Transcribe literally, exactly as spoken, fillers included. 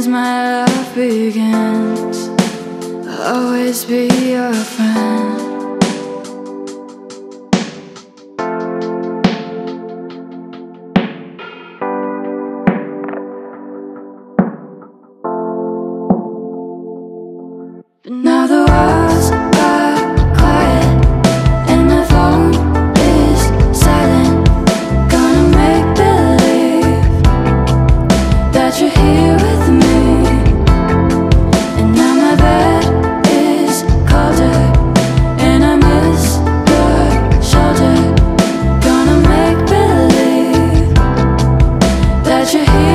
my love begins, I'll always be your friend. But now the walls are quiet and the phone is silent. Gonna make believe that you're here with me. And now my bed is colder and I miss your shoulder. Gonna make believe that you're here